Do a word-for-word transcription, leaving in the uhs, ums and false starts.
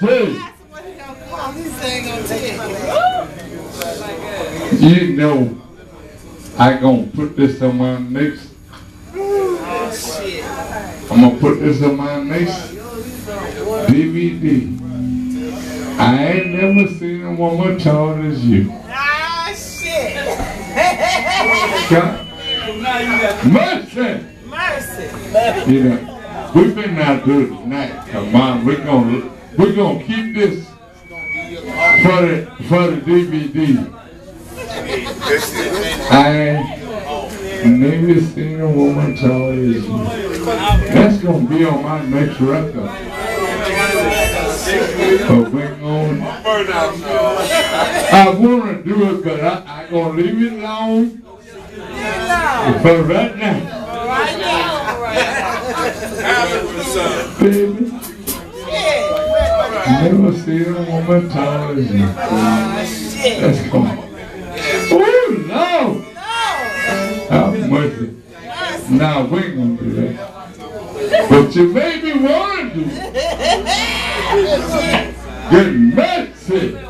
Hey. You know, I gonna put this on my next. Oh shit. I'm gonna put this on my next D V D. I ain't never seen a woman tall as you. Ah shit. God. Mercy. Mercy. You know, we've been out good tonight. Come on, we're gonna we're gonna keep this for the for the D V D. I ain't never seen a woman tall as you. That's gonna be on my next record. But we're gonna, I wanna do it, but I I gonna leave it alone for right now. Right now. Baby, never seen a woman tall as you. Let's go. Oh no! Have mercy. Now we ain't gonna do that. But you made me want to do it. Get mercy.